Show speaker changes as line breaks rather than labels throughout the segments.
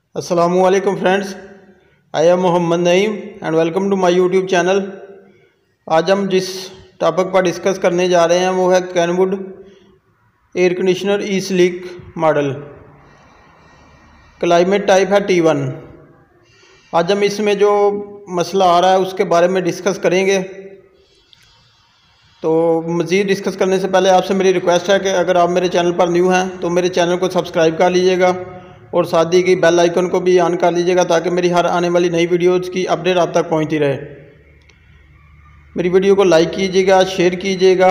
Assalamualaikum friends, I am Mohammed Naeem and welcome to my YouTube channel. आज हम जिस topic पर डिस्कस करने जा रहे हैं वो है Kenwood air conditioner E sleek model. Climate type है T1। आज हम इसमें जो मसला आ रहा है उसके बारे में डिस्कस करेंगे। तो मज़ीद डिस्कस करने से पहले आपसे मेरी रिक्वेस्ट है कि अगर आप मेरे चैनल पर न्यू हैं तो मेरे चैनल को सब्सक्राइब कर लीजिएगा और साथ ही की बेल आइकन को भी ऑन कर लीजिएगा ताकि मेरी हर आने वाली नई वीडियोज़ की अपडेट आप तक पहुंचती रहे। मेरी वीडियो को लाइक कीजिएगा, शेयर कीजिएगा।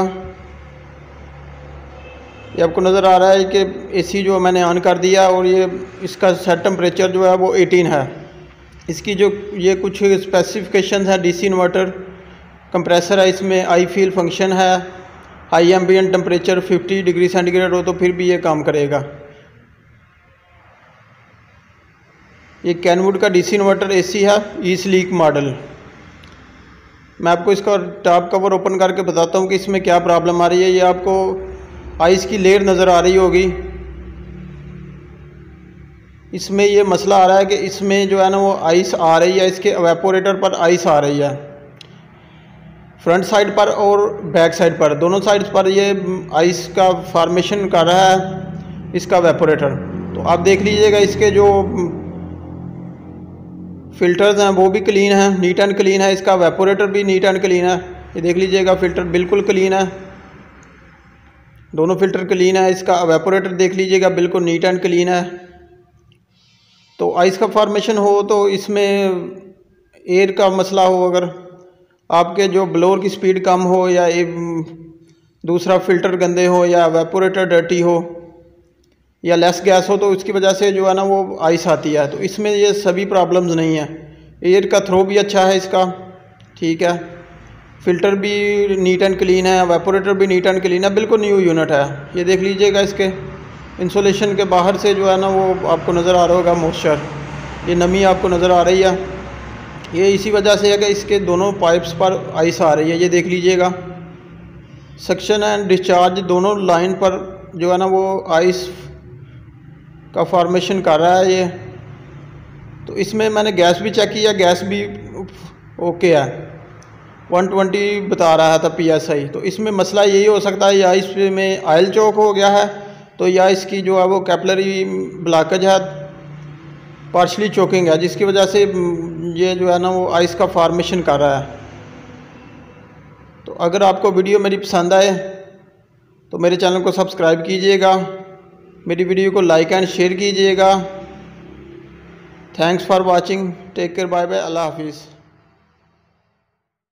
ये आपको नज़र आ रहा है कि एसी जो मैंने ऑन कर दिया और ये इसका सेट टेम्परेचर जो है वो 18 है। इसकी जो ये कुछ स्पेसिफिकेशन है, डीसी इन्वर्टर कंप्रेसर है, इसमें आई फील फंक्शन है, high ambient temperature 50 degree centigrade हो तो फिर भी ये काम करेगा। ये कैनवुड का डीसी इन्वर्टर एसी है ई स्लीक मॉडल। मैं आपको इसका टॉप कवर ओपन करके बताता हूँ कि इसमें क्या प्रॉब्लम आ रही है। ये आपको आइस की लेयर नज़र आ रही होगी। इसमें ये मसला आ रहा है कि इसमें जो है ना वो आइस आ रही है, इसके एवेपोरेटर पर आइस आ रही है, फ्रंट साइड पर और बैक साइड पर, दोनों साइड्स पर ये आइस का फॉर्मेशन कर रहा है इसका एवेपोरेटर। तो आप देख लीजिएगा इसके जो फ़िल्टर्स हैं वो भी क्लीन है, नीट एंड क्लीन है। इसका एवेपोरेटर भी नीट एंड क्लीन है। ये देख लीजिएगा फ़िल्टर बिल्कुल क्लीन है, दोनों फ़िल्टर क्लीन है। इसका एवेपोरेटर देख लीजिएगा बिल्कुल नीट एंड क्लीन है। तो आइस का फॉर्मेशन हो तो इसमें एयर का मसला हो, अगर आपके जो ब्लोअर की स्पीड कम हो या दूसरा फ़िल्टर गंदे हो या एवेपोरेटर डर्टी हो या लेस गैस हो तो उसकी वजह से जो है ना वो आइस आती है। तो इसमें ये सभी प्रॉब्लम्स नहीं है। एयर का थ्रो भी अच्छा है इसका, ठीक है। फ़िल्टर भी नीट एंड क्लीन है, एवेपोरेटर भी नीट एंड क्लीन है, बिल्कुल न्यू यूनिट है। ये देख लीजिएगा इसके इंसुलेशन के बाहर से जो है ना वो आपको नज़र आ रहा होगा मॉइस्चर, ये नमी आपको नज़र आ रही है। ये इसी वजह से है कि इसके दोनों पाइप्स पर आइस आ रही है। ये देख लीजिएगा सक्शन एंड डिस्चार्ज दोनों लाइन पर जो है ना वो आइस का फॉर्मेशन कर रहा है ये। तो इसमें मैंने गैस भी चेक किया, गैस भी ओके है, 120 बता रहा था PSI। तो इसमें मसला यही हो सकता है या इसमें ऑयल चोक हो गया है तो या इसकी जो है वो कैपिलरी ब्लॉकेज है, पार्शली चोकिंग है, जिसकी वजह से ये जो है ना वो आइस का फॉर्मेशन कर रहा है। तो अगर आपको वीडियो मेरी पसंद आए तो मेरे चैनल को सब्सक्राइब कीजिएगा, मेरी वीडियो को लाइक एंड शेयर कीजिएगा। Thanks for watching, take care, bye bye, अल्लाह हाफिज़।